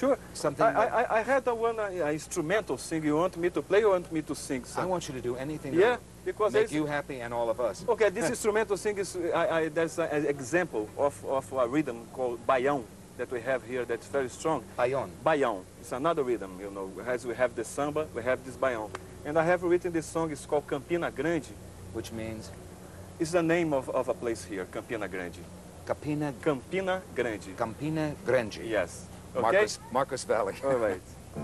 Sure. Something I had one instrumental sing. You want me to play or want me to sing something? I want you to do anything Yeah, to because make you happy and all of us. Okay, this instrumental sing is, there's an example of a rhythm called baião that we have here that's very strong. Baião. Baião. It's another rhythm, you know. As we have the samba, we have this baião. And I have written this song, it's called Campina Grande. Which means? It's the name of a place here, Campina Grande. Campina Grande. Campina Grande. Yes. Okay? Marcus Valle. All right.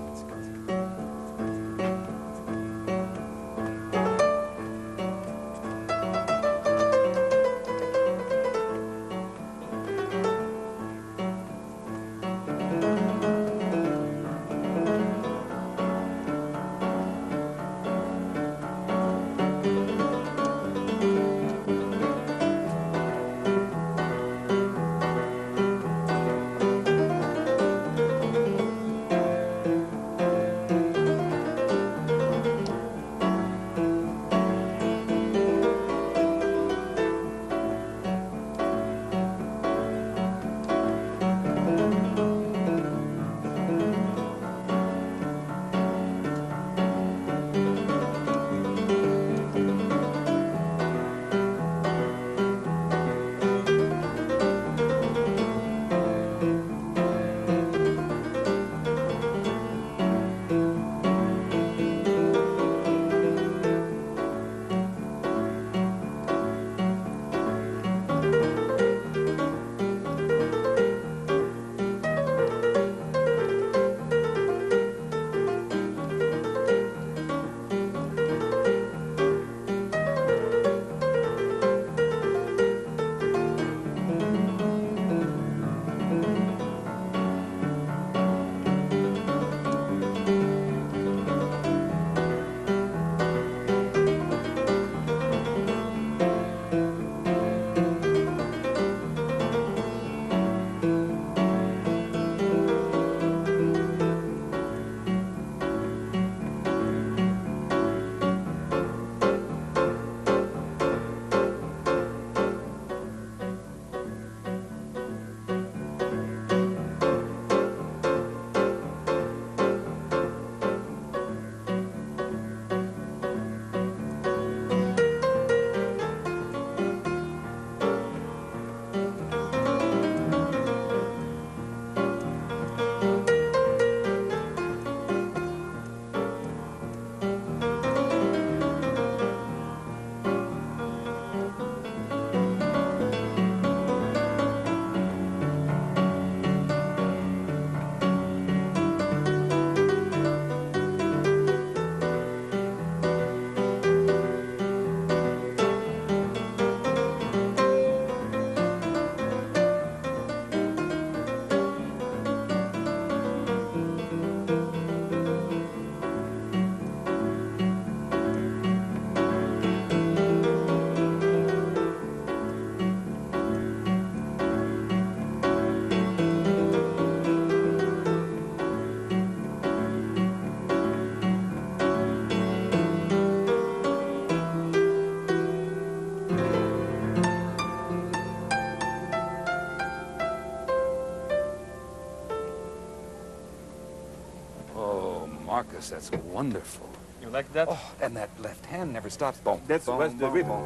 Marcus, that's wonderful. You like that? Oh, and that left hand never stops. Boom. That's boom, what's the boom, rhythm.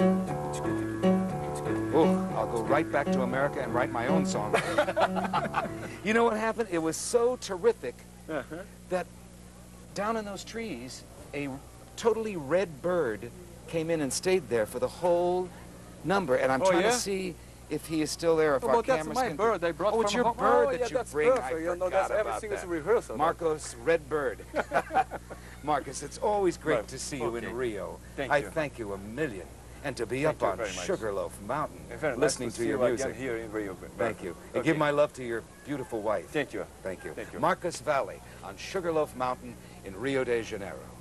Boom. Oh, I'll go right back to America and write my own song. You know what happened? It was so terrific that down in those trees, a totally red bird came in and stayed there for the whole number. And I'm trying to see if he is still there, if our cameras that's my bird I brought from it's your home. bird that you that's bring. Perfect. I you know, forgot that's about everything that. is rehearsal. Marcos, red bird. Marcus, it's always great Right. to see you in Rio. Thank I you. thank you a million. And to be Thank up you on very much. Sugarloaf Mountain, Very listening nice to see your you music. again here in Rio. Thank you. And Okay. give my love to your beautiful wife. Thank you. Thank you. Thank you. Marcus Valle on Sugarloaf Mountain in Rio de Janeiro.